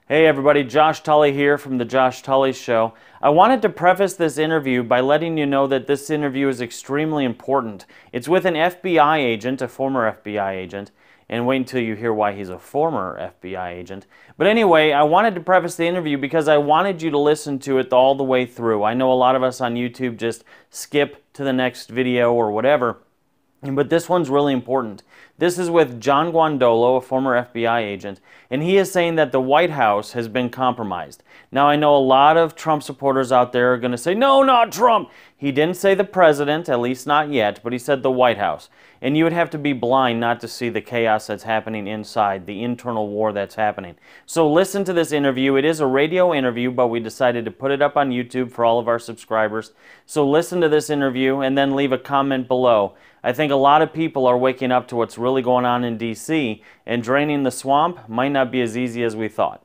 Hey everybody, Josh Tully here from The Josh Tully Show. I wanted to preface this interview by letting you know that this interview is extremely important. It's with an FBI agent, a former FBI agent, and wait until you hear why he's a former FBI agent. But anyway, I wanted to preface the interview because I wanted you to listen to it all the way through. I know a lot of us on YouTube just skip to the next video or whatever, but this one's really important. This is with John Guandolo, a former FBI agent, and he is saying that the White House has been compromised. Now, I know a lot of Trump supporters out there are going to say, no, not Trump. He didn't say the president, at least not yet, but he said the White House. And you would have to be blind not to see the chaos that's happening inside, the internal war that's happening. So listen to this interview. It is a radio interview, but we decided to put it up on YouTube for all of our subscribers. So listen to this interview and then leave a comment below. I think a lot of people are waking up to what's really going on in D.C., and draining the swamp might not be as easy as we thought.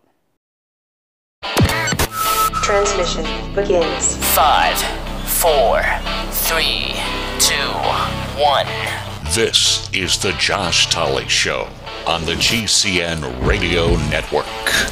Transmission begins. 5, 4, 3, 2, 1. This is The Josh Tully Show on the GCN Radio Network.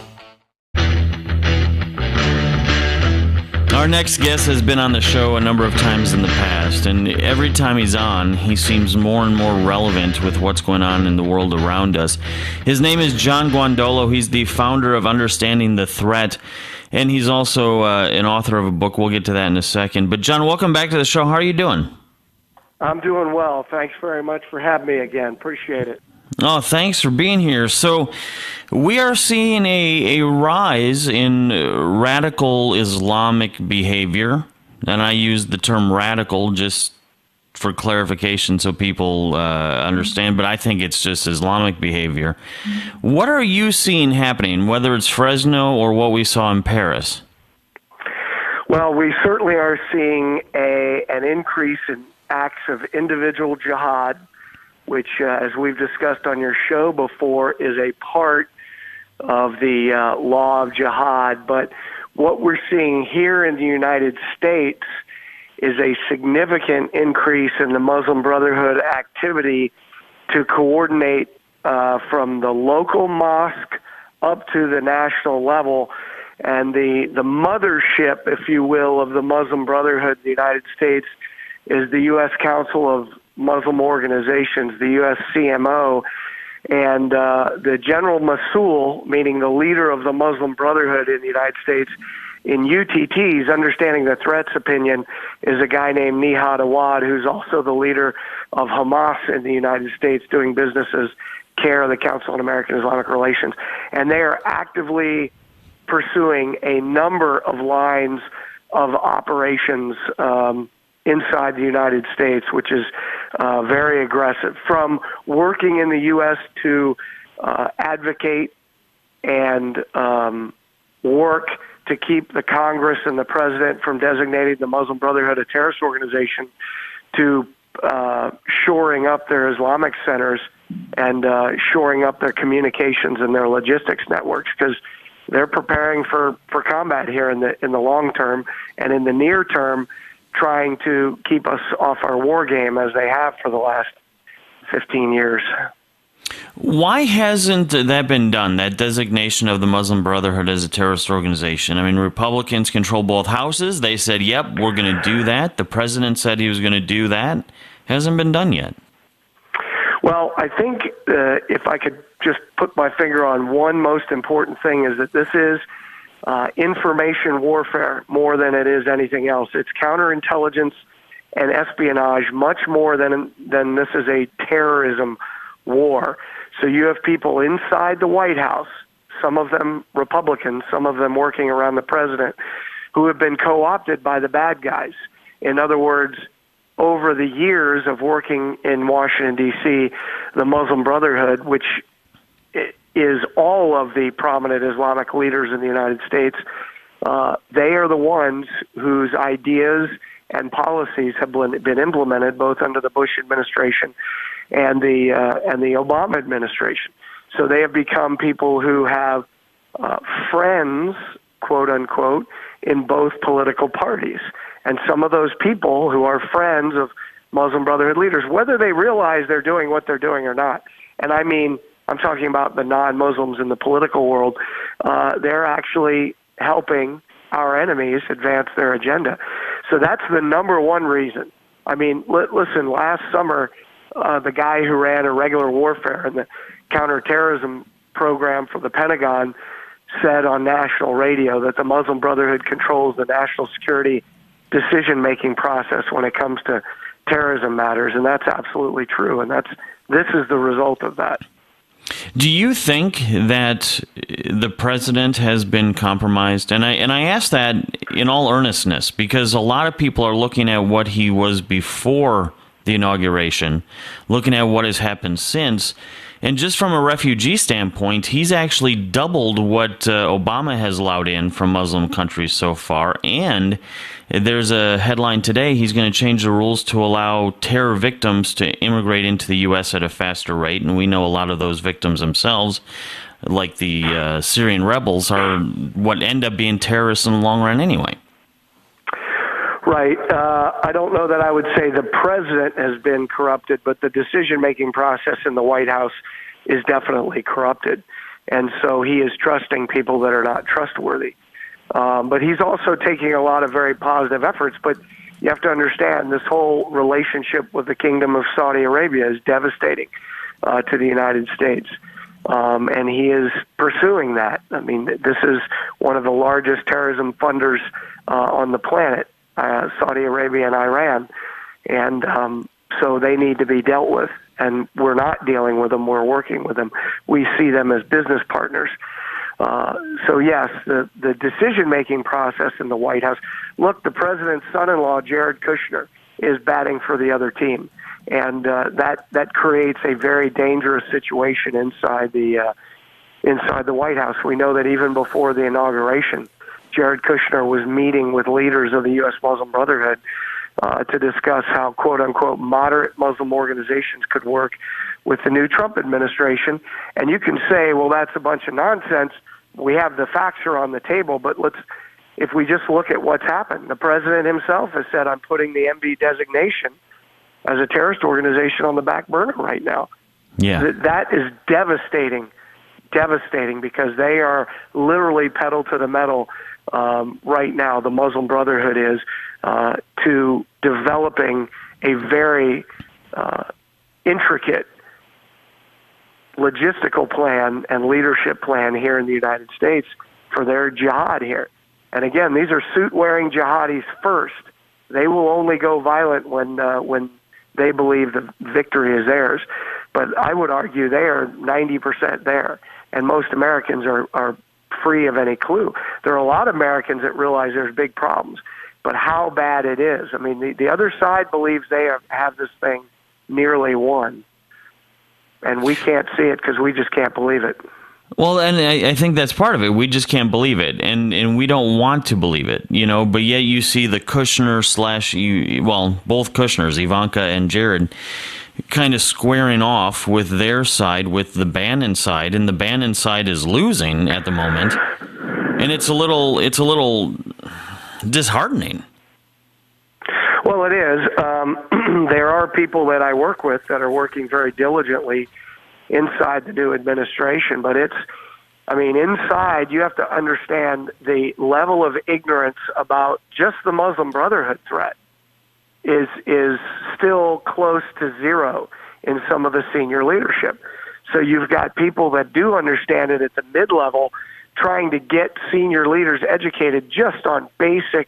Our next guest has been on the show a number of times in the past, and every time he's on, he seems more and more relevant with what's going on in the world around us. His name is John Guandolo. He's the founder of Understanding the Threat, and he's also an author of a book. We'll get to that in a second. But John, welcome back to the show. How are you doing? I'm doing well. Thanks very much for having me again. Appreciate it. Oh, thanks for being here. So we are seeing a rise in radical Islamic behavior, and I use the term radical just for clarification so people understand, but I think it's just Islamic behavior. What are you seeing happening, whether it's Fresno or what we saw in Paris? Well, we certainly are seeing an increase in acts of individual jihad, which, as we've discussed on your show before, is a part of the law of jihad. But what we're seeing here in the United States is a significant increase in the Muslim Brotherhood activity to coordinate from the local mosque up to the national level. And the mothership, if you will, of the Muslim Brotherhood in the United States is the U.S. Council of Muslim Organizations, the USCMO, and the General Masul, meaning the leader of the Muslim Brotherhood in the United States, in UTT's Understanding the Threats opinion, is a guy named Nihad Awad, who's also the leader of Hamas in the United States, doing business as chair of the Council on American Islamic Relations. And they are actively pursuing a number of lines of operations inside the United States, which is very aggressive, from working in the U.S. to advocate and work to keep the Congress and the President from designating the Muslim Brotherhood a terrorist organization, to shoring up their Islamic centers and shoring up their communications and their logistics networks, because they're preparing for combat here in the long term, and in the near term trying to keep us off our war game as they have for the last 15 years. Why hasn't that been done, that designation of the Muslim Brotherhood as a terrorist organization? I mean, Republicans control both houses. They said, yep, we're going to do that. The president said he was going to do that. Hasn't been done yet. Well, I think if I could just put my finger on one most important thing, is that this is information warfare more than it is anything else. It's counterintelligence and espionage much more than this is a terrorism war. So you have people inside the White House, some of them Republicans, some of them working around the president, who have been co-opted by the bad guys. In other words, over the years of working in Washington, D.C., the Muslim Brotherhood, which is all of the prominent Islamic leaders in the United States, they are the ones whose ideas and policies have been implemented both under the Bush administration and the Obama administration. So they have become people who have friends, quote unquote, in both political parties. And some of those people who are friends of Muslim Brotherhood leaders, whether they realize they're doing what they're doing or not, and I mean, I'm talking about the non-Muslims in the political world, they're actually helping our enemies advance their agenda. So that's the number one reason. I mean, listen, last summer, the guy who ran irregular warfare and the counterterrorism program for the Pentagon said on national radio that the Muslim Brotherhood controls the national security decision-making process when it comes to terrorism matters, and that's absolutely true, and this is the result of that. Do you think that the president has been compromised? And I ask that in all earnestness because a lot of people are looking at what he was before the inauguration, looking at what has happened since. And just from a refugee standpoint, he's actually doubled what Obama has allowed in from Muslim countries so far. And there's a headline today, he's going to change the rules to allow terror victims to immigrate into the U.S. at a faster rate. And we know a lot of those victims themselves, like the Syrian rebels, are what end up being terrorists in the long run anyway. Right. I don't know that I would say the president has been corrupted, but the decision-making process in the White House is definitely corrupted. And so he is trusting people that are not trustworthy. But he's also taking a lot of very positive efforts. But you have to understand this whole relationship with the Kingdom of Saudi Arabia is devastating to the United States. And he is pursuing that. I mean, this is one of the largest terrorism funders on the planet. Saudi Arabia and Iran, and so they need to be dealt with, and we're not dealing with them, we're working with them. We see them as business partners. So yes, the decision-making process in the White House, look, the president's son-in-law, Jared Kushner, is batting for the other team, and that creates a very dangerous situation inside the White House. We know that even before the inauguration, Jared Kushner was meeting with leaders of the U.S. Muslim Brotherhood to discuss how, quote-unquote, moderate Muslim organizations could work with the new Trump administration. And you can say, well, that's a bunch of nonsense. We have the facts are on the table, but if we just look at what's happened, the president himself has said, I'm putting the MB designation as a terrorist organization on the back burner right now. Yeah. That is devastating because they are literally pedal to the metal right now, the Muslim Brotherhood is, to developing a very intricate logistical plan and leadership plan here in the United States for their jihad here. And again, these are suit-wearing jihadis first. They will only go violent when they believe the victory is theirs. But I would argue they are 90% there, and most Americans are free of any clue. There are a lot of Americans that realize there's big problems, but how bad it is. I mean, the other side believes they have this thing nearly won, and we can't see it because we just can't believe it. Well, and I think that's part of it. We just can't believe it, and we don't want to believe it, but yet you see the Kushner both Kushners, Ivanka and Jared, kind of squaring off with their side, with the Bannon side, and the Bannon side is losing at the moment, and it's a little disheartening. Well, it is. There are people that I work with that are working very diligently inside the new administration, but inside you have to understand the level of ignorance about just the Muslim Brotherhood threat is still close to zero in some of the senior leadership. So you've got people that do understand it at the mid-level trying to get senior leaders educated just on basic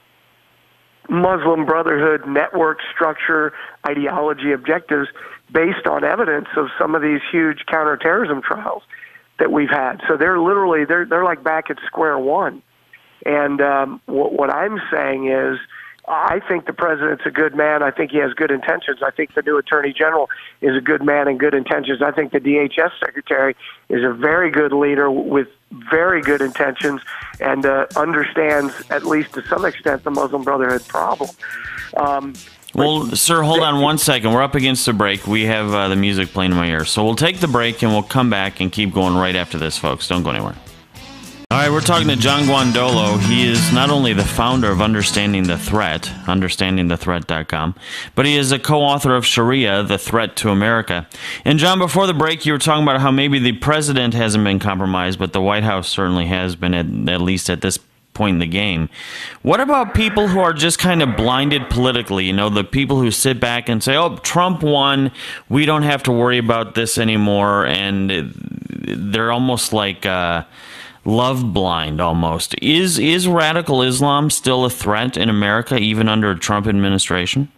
Muslim Brotherhood network structure, ideology, objectives based on evidence of some of these huge counterterrorism trials that we've had. So they're literally, they're like back at square one. And what I'm saying is, I think the president's a good man. I think he has good intentions. I think the new attorney general is a good man and good intentions. I think the DHS secretary is a very good leader with very good intentions and understands, at least to some extent, the Muslim Brotherhood problem. Well, sir, hold on one second. We're up against the break. We have the music playing in my ear. So we'll take the break and we'll come back and keep going right after this, folks. Don't go anywhere. All right, we're talking to John Guandolo. He is not only the founder of Understanding the Threat, understandingthethreat.com, but he is a co-author of Sharia, The Threat to America. And John, before the break, you were talking about how maybe the president hasn't been compromised, but the White House certainly has been, at least at this point in the game. What about people who are just kind of blinded politically? You know, the people who sit back and say, oh, Trump won, we don't have to worry about this anymore, and they're almost like love blind almost. Is radical Islam still a threat in America, even under a Trump administration?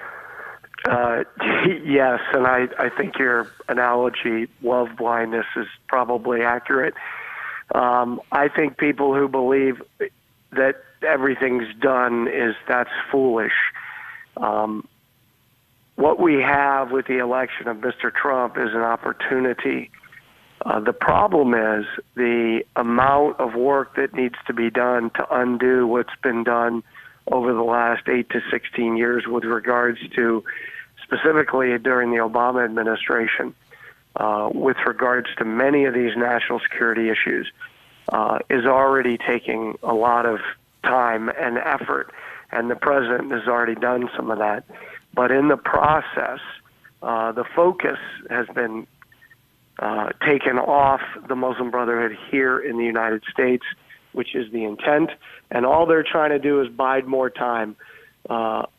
Yes, and I think your analogy, love blindness, is probably accurate. I think people who believe that everything's done that's foolish. What we have with the election of Mr. Trump is an opportunity. The problem is the amount of work that needs to be done to undo what's been done over the last 8 to 16 years with regards to, specifically during the Obama administration, with regards to many of these national security issues, is already taking a lot of time and effort, and the president has already done some of that. But in the process, the focus has been taken off the Muslim Brotherhood here in the United States, which is the intent, and all they're trying to do is bide more time for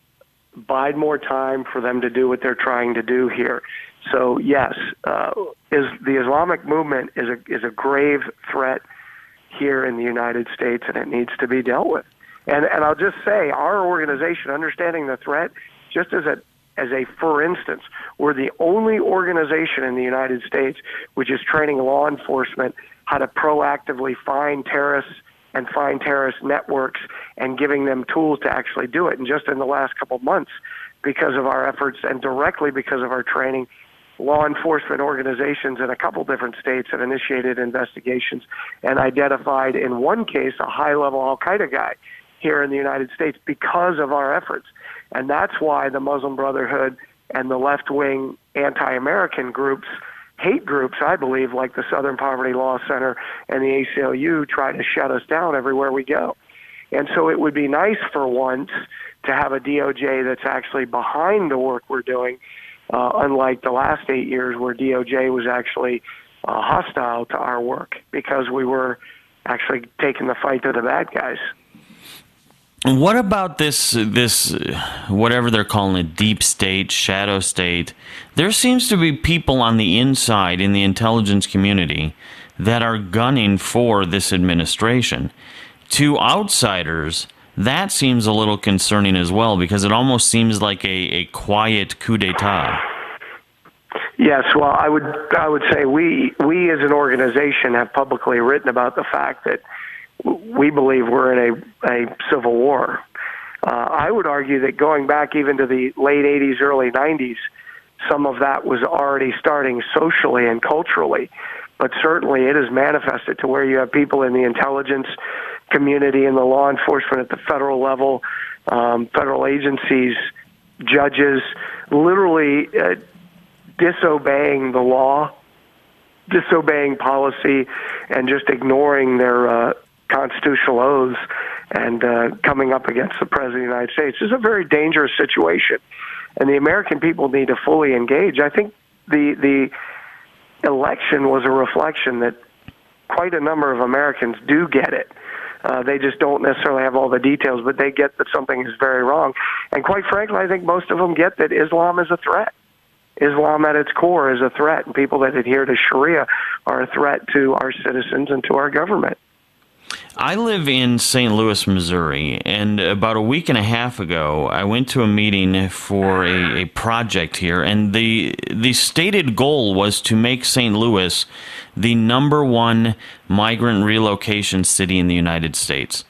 them to do what they're trying to do here. So yes, the Islamic movement is a grave threat here in the United States, and it needs to be dealt with. And I'll just say, our organization, Understanding the Threat, just as a for instance, we're the only organization in the United States which is training law enforcement how to proactively find terrorists and find terrorist networks and giving them tools to actually do it. And just in the last couple of months, because of our efforts and directly because of our training, law enforcement organizations in a couple different states have initiated investigations and identified, in one case, a high-level al-Qaeda guy here in the United States because of our efforts. And that's why the Muslim Brotherhood and the left-wing anti-American groups, hate groups, I believe, like the Southern Poverty Law Center and the ACLU, try to shut us down everywhere we go. And so it would be nice for once to have a DOJ that's actually behind the work we're doing, unlike the last 8 years where DOJ was actually hostile to our work because we were actually taking the fight to the bad guys. What about this whatever they're calling it, deep state, shadow state? There seems to be people on the inside in the intelligence community that are gunning for this administration. To outsiders, that seems a little concerning as well, because it almost seems like a quiet coup d'etat. Yes, well, I would say we as an organization have publicly written about the fact that we believe we're in a civil war. I would argue that going back even to the late 80s, early 90s, some of that was already starting socially and culturally. But certainly it is manifested to where you have people in the intelligence community and the law enforcement at the federal level, federal agencies, judges, literally disobeying the law, disobeying policy, and just ignoring their constitutional oaths and coming up against the President of the United States. This is a very dangerous situation, and the American people need to fully engage. I think the election was a reflection that quite a number of Americans do get it. They just don't necessarily have all the details, but they get that something is very wrong. And quite frankly, I think most of them get that Islam is a threat. Islam at its core is a threat, and people that adhere to Sharia are a threat to our citizens and to our government. I live in St. Louis, Missouri, and about a week and a half ago, I went to a meeting for a project here, and the stated goal was to make St. Louis the #1 migrant relocation city in the United States.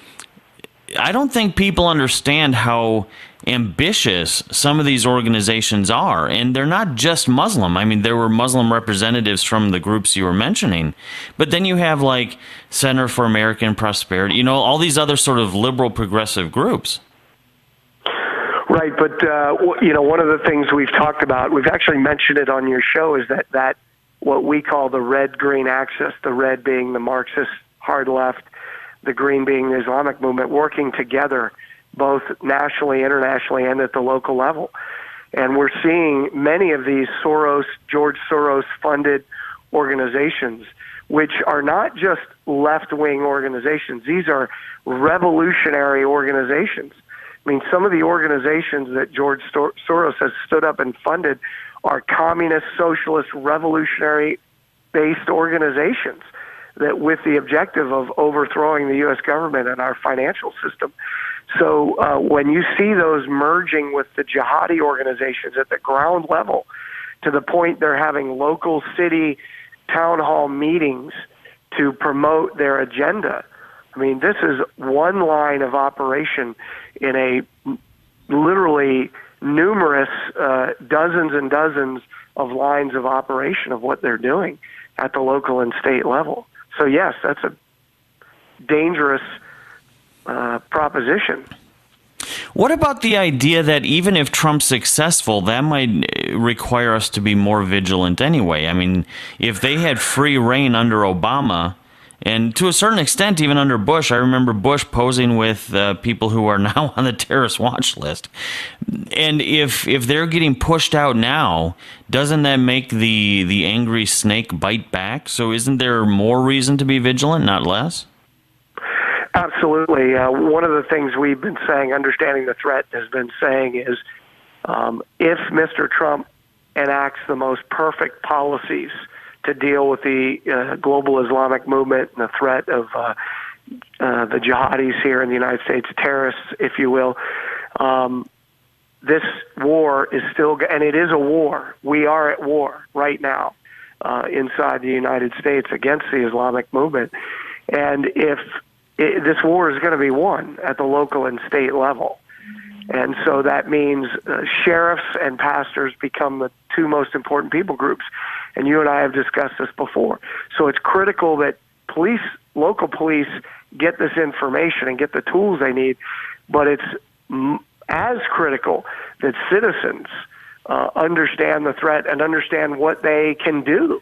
I don't think people understand how ambitious some of these organizations are, and they're not just Muslim. I mean, there were Muslim representatives from the groups you were mentioning, but then you have like Center for American Prosperity, all these other sort of liberal progressive groups. Right, but one of the things we've talked about, we've actually mentioned it on your show, is that what we call the red-green axis, the red being the Marxist hard left, the green being the Islamic movement, working together both nationally, internationally, and at the local level. And we're seeing many of these George Soros-funded organizations, which are not just left-wing organizations. These are revolutionary organizations. I mean, some of the organizations that George Soros has stood up and funded are communist, socialist, revolutionary-based organizations that with the objective of overthrowing the U.S. government and our financial system. So when you see those merging with the jihadi organizations at the ground level, to the point they're having local city town hall meetings to promote their agenda, I mean, this is one line of operation in a literally numerous dozens and dozens of lines of operation of what they're doing at the local and state level. So yes, that's a dangerous proposition. What about the idea that even if Trump's successful, that might require us to be more vigilant anyway? I mean, if they had free reign under Obama, and to a certain extent even under Bush, I remember Bush posing with people who are now on the terrorist watch list. And if they're getting pushed out now, doesn't that make the angry snake bite back? So isn't there more reason to be vigilant, not less? Absolutely. One of the things we've been saying, understanding the threat, has been saying is if Mr. Trump enacts the most perfect policies to deal with the global Islamic movement and the threat of the jihadis here in the United States, terrorists, if you will, this war is still, and it is a war. We are at war right now inside the United States against the Islamic movement. And if this war is going to be won at the local and state level. And so that means sheriffs and pastors become the two most important people groups. And you and I have discussed this before. So it's critical that local police get this information and get the tools they need. But it's as critical that citizens understand the threat and understand what they can do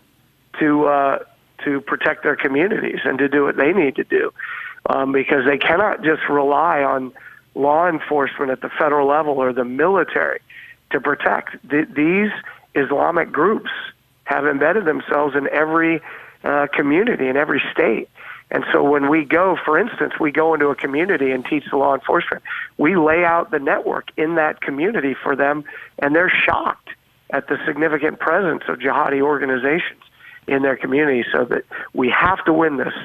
to protect their communities and to do what they need to do. Because they cannot just rely on law enforcement at the federal level or the military to protect. These Islamic groups have embedded themselves in every community, in every state. And so when we go, for instance, we go into a community and teach the law enforcement, we lay out the network in that community for them, and they're shocked at the significant presence of jihadi organizations in their community. So that we have to win this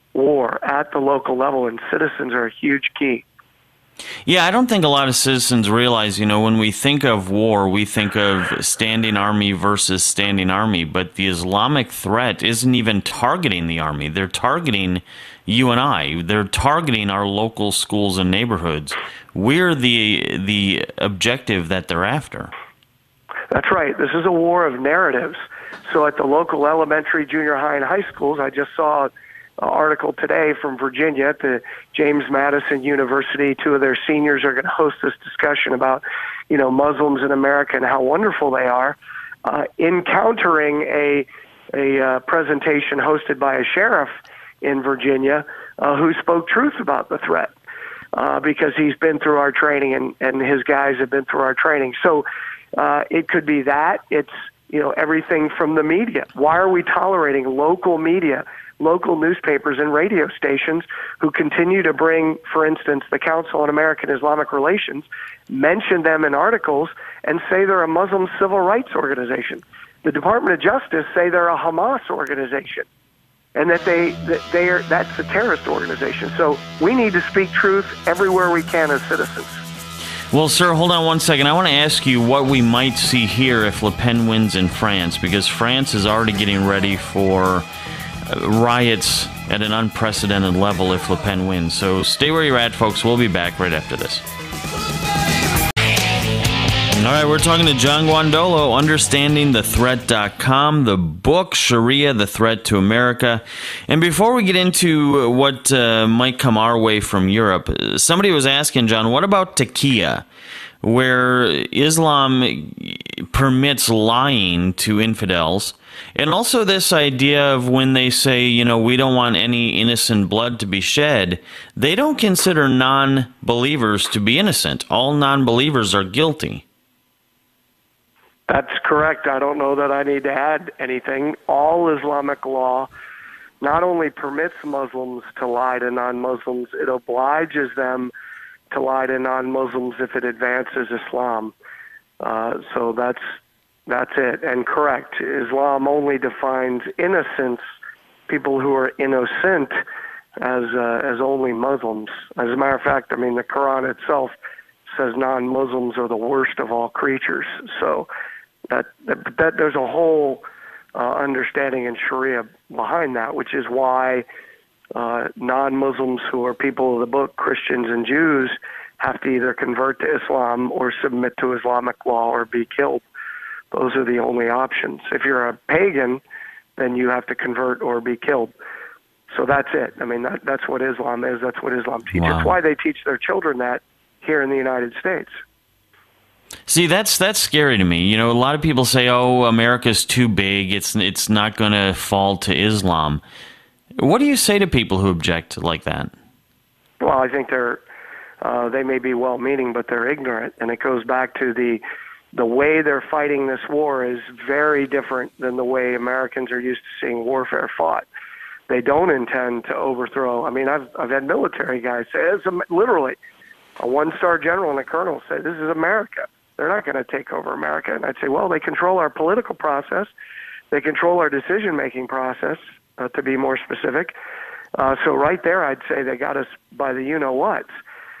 war at the local level, and citizens are a huge key. Yeah, I don't think a lot of citizens realize, when we think of war, we think of standing army versus standing army, but the Islamic threat isn't even targeting the army. They're targeting you and I. They're targeting our local schools and neighborhoods. We're the objective that they're after. That's right. This is a war of narratives. So at the local elementary, junior high, and high schools, I just saw article today from Virginia at the James Madison University. Two of their seniors are going to host this discussion about, Muslims in America and how wonderful they are, encountering a presentation hosted by a sheriff in Virginia who spoke truth about the threat because he's been through our training and his guys have been through our training. So it could be that. It's, everything from the media. Why are we tolerating local media, local newspapers and radio stations who continue to bring, for instance, the Council on American Islamic Relations, mention them in articles and say they're a Muslim civil rights organization? The Department of Justice say they're a Hamas organization and that that's a terrorist organization. So we need to speak truth everywhere we can as citizens. Well, sir, hold on one second. I want to ask you what we might see here if Le Pen wins in France, because France is already getting ready for riots at an unprecedented level if Le Pen wins. So stay where you're at, folks. We'll be back right after this. All right, we're talking to John Guandolo, UnderstandingTheThreat.com, the book, Sharia, The Threat to America. And before we get into what might come our way from Europe, somebody was asking, John, what about taqiyya, where Islam permits lying to infidels And also this idea of when they say, you know, we don't want any innocent blood to be shed, they don't consider non-believers to be innocent. All non-believers are guilty. That's correct. I don't know that I need to add anything. All Islamic law not only permits Muslims to lie to non-Muslims, it obliges them to lie to non-Muslims if it advances Islam. So that's it. And correct, Islam only defines innocence, people who are innocent, as only Muslims. As a matter of fact, I mean, the Quran itself says non-Muslims are the worst of all creatures. So that there's a whole understanding in Sharia behind that, which is why non-Muslims who are people of the book, Christians and Jews, have to either convert to Islam or submit to Islamic law or be killed. Those are the only options. If you're a pagan, then you have to convert or be killed. So that's it. I mean, that's what Islam is. That's what Islam teaches. Wow. It's why they teach their children that here in the United States. See, that's scary to me. You know, a lot of people say, "Oh, America's too big. It's not going to fall to Islam." What do you say to people who object like that? Well, I think they may be well-meaning, but they're ignorant, and it goes back to the way they're fighting this war is very different than the way Americans are used to seeing warfare fought. They don't intend to overthrow. I mean, I've had military guys say, literally, a one-star general and a colonel say, "This is America. They're not going to take over America." And I'd say, well, they control our political process. They control our decision-making process, to be more specific. So right there, I'd say they got us by the you-know-whats.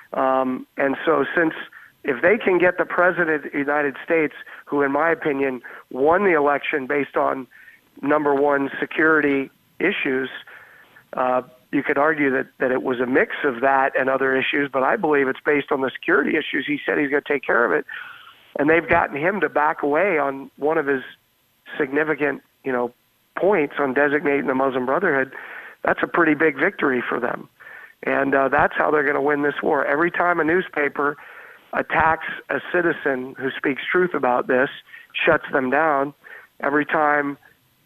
And so if they can get the president of the United States, who in my opinion won the election based on, number one, security issues, you could argue that it was a mix of that and other issues, but I believe it's based on the security issues. He said he's going to take care of it. And they've gotten him to back away on one of his significant, points on designating the Muslim Brotherhood. That's a pretty big victory for them. And that's how they're going to win this war. Every time a newspaper attacks a citizen who speaks truth about this, shuts them down. Every time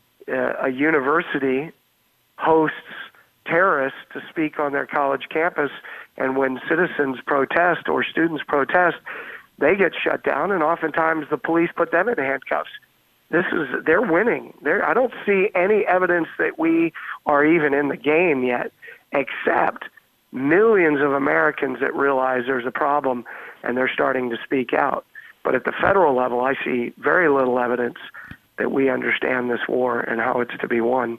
a university hosts terrorists to speak on their college campus, and when citizens protest or students protest, they get shut down, and oftentimes the police put them in handcuffs. They're winning. I don't see any evidence that we are even in the game yet, except millions of Americans that realize there's a problem and they're starting to speak out. But at the federal level, I see very little evidence that we understand this war and how it's to be won.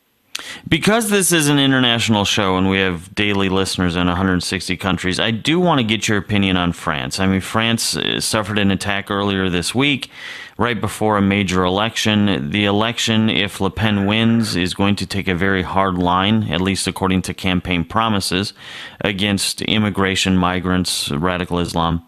Because this is an international show and we have daily listeners in 160 countries, I do want to get your opinion on France. I mean, France suffered an attack earlier this week, right before a major election. The election, if Le Pen wins, is going to take a very hard line, at least according to campaign promises, against immigration, migrants, radical Islam.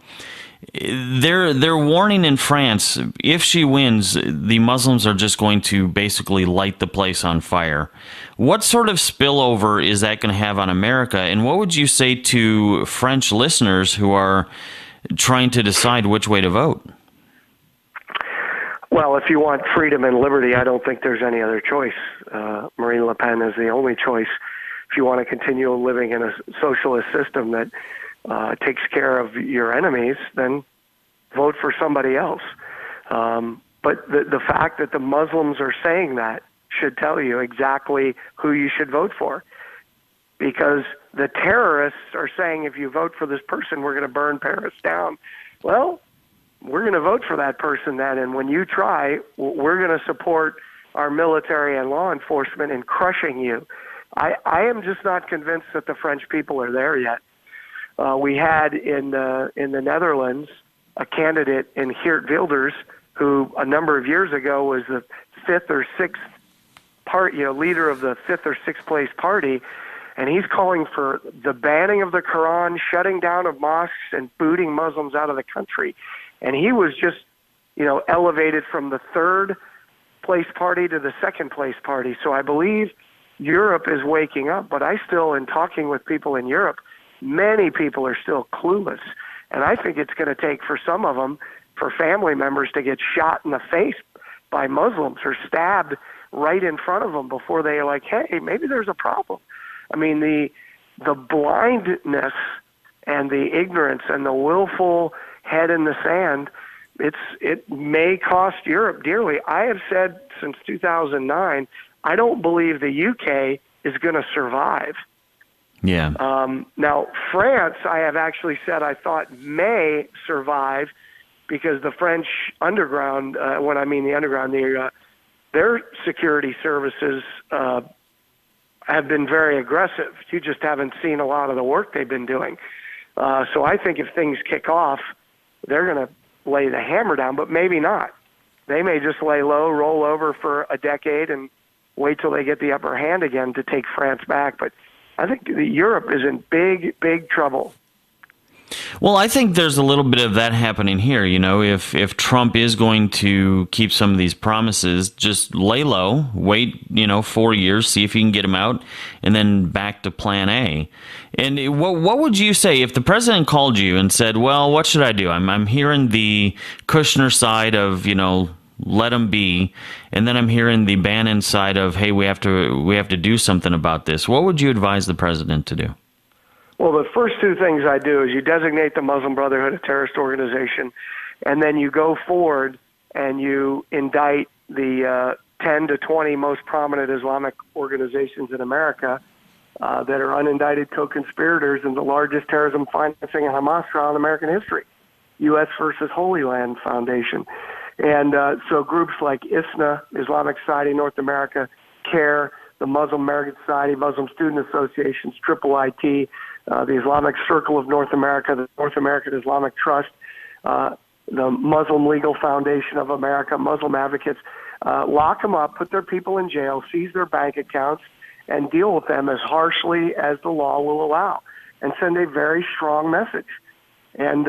They're warning in France, if she wins, the Muslims are just going to basically light the place on fire. What sort of spillover is that going to have on America? And what would you say to French listeners who are trying to decide which way to vote? Well, if you want freedom and liberty, I don't think there's any other choice. Marine Le Pen is the only choice. If you want to continue living in a socialist system that takes care of your enemies, then vote for somebody else. But the fact that the Muslims are saying that should tell you exactly who you should vote for. Because the terrorists are saying, if you vote for this person, we're going to burn Paris down. Well, we're going to vote for that person then, and when you try, we're going to support our military and law enforcement in crushing you. I am just not convinced that the French people are there yet. We had in the Netherlands a candidate in Geert Wilders, who a number of years ago was the fifth or sixth leader of the fifth or sixth place party, and he's calling for the banning of the Quran, shutting down of mosques, and booting Muslims out of the country. And he was just, elevated from the third place party to the second place party. So I believe Europe is waking up, but in talking with people in Europe, many people are still clueless. And I think it's going to take for some of them, for family members to get shot in the face by Muslims or stabbed right in front of them before they are like, hey, maybe there's a problem. I mean, the blindness and the ignorance and the willful head in the sand, it may cost Europe dearly. I have said since 2009, I don't believe the UK is going to survive. Yeah. Now, France, I have actually said I thought may survive because the French underground, when I mean the underground, their security services have been very aggressive. You just haven't seen a lot of the work they've been doing. So I think if things kick off, they're going to lay the hammer down, but maybe not. They may just lay low, roll over for a decade, and wait till they get the upper hand again to take France back. But I think Europe is in big, big trouble. Well, I think there's a little bit of that happening here. You know, if Trump is going to keep some of these promises, just lay low, wait, 4 years, see if you can get him out, and then back to plan A. And what would you say if the president called you and said, well, what should I do? I'm hearing the Kushner side of, let him be, and then I'm hearing the Bannon side of, hey, we have to do something about this. What would you advise the president to do? Well, the first two things I do is you designate the Muslim Brotherhood a terrorist organization, and then you go forward and you indict the 10 to 20 most prominent Islamic organizations in America that are unindicted co-conspirators in the largest terrorism financing and Hamas trial in American history, U.S. versus Holy Land Foundation. And so groups like ISNA, Islamic Society North America, CARE, the Muslim American Society, Muslim Student Associations, IIIT, the Islamic Circle of North America, the North American Islamic Trust, the Muslim Legal Foundation of America, Muslim Advocates, lock them up, put their people in jail, seize their bank accounts, and deal with them as harshly as the law will allow, and send a very strong message. And,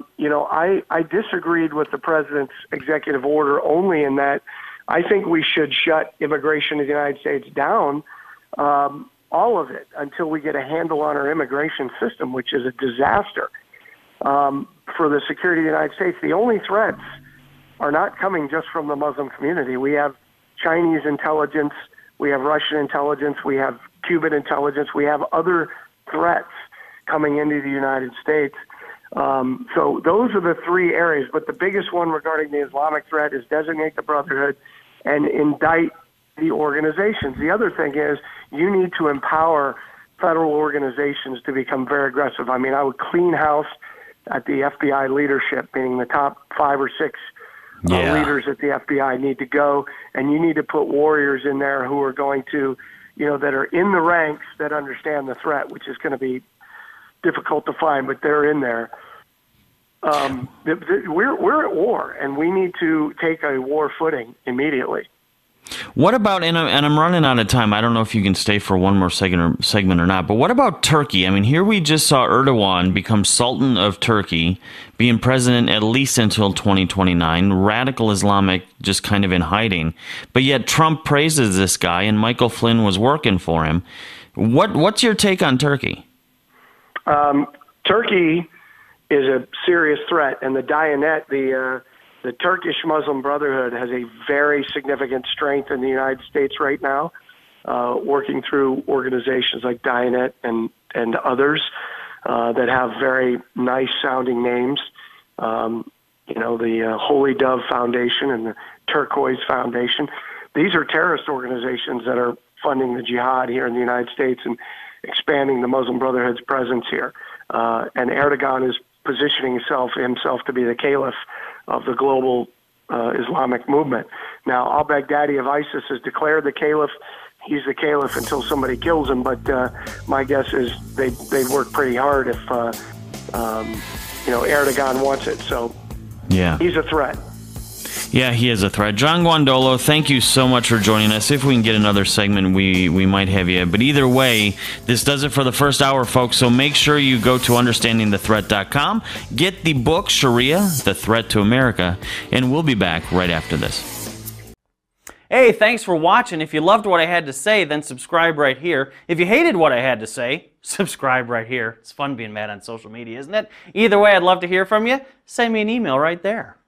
I disagreed with the president's executive order only in that I think we should shut immigration to the United States down, all of it, until we get a handle on our immigration system, which is a disaster for the security of the United States. The only threats are not coming just from the Muslim community. We have Chinese intelligence, we have Russian intelligence, we have Cuban intelligence, we have other threats coming into the United States. So those are the three areas, but the biggest one regarding the Islamic threat is designate the Brotherhood and indict the organizations. The other thing is you need to empower federal organizations to become very aggressive. I mean, I would clean house at the FBI leadership, meaning the top 5 or 6 leaders at the FBI need to go, and you need to put warriors in there who are going to, that are in the ranks that understand the threat, which is going to be difficult to find, but they're in there. We're at war, and we need to take a war footing immediately. What about, and I'm running out of time, I don't know if you can stay for one more segment or not, but what about Turkey? I mean, here we just saw Erdogan become Sultan of Turkey, being president at least until 2029, radical Islamic, just kind of in hiding. But yet Trump praises this guy, and Michael Flynn was working for him. What's your take on Turkey? Turkey is a serious threat, and the Diyanet, the Turkish Muslim Brotherhood, has a very significant strength in the United States right now, working through organizations like Diyanet and others that have very nice-sounding names. The Holy Dove Foundation and the Turquoise Foundation. These are terrorist organizations that are funding the jihad here in the United States and expanding the Muslim Brotherhood's presence here. And Erdogan is positioning himself to be the caliph of the global Islamic movement. Now, al-Baghdadi of ISIS has declared the caliph. He's the caliph until somebody kills him, but my guess is they'd work pretty hard if Erdogan wants it. So yeah, he's a threat. Yeah, he is a threat. John Guandolo, thank you so much for joining us. If we can get another segment, we might have you. But either way, this does it for the first hour, folks. So make sure you go to understandingthethreat.com, get the book, Sharia, The Threat to America, and we'll be back right after this. Hey, thanks for watching. If you loved what I had to say, then subscribe right here. If you hated what I had to say, subscribe right here. It's fun being mad on social media, isn't it? Either way, I'd love to hear from you. Send me an email right there.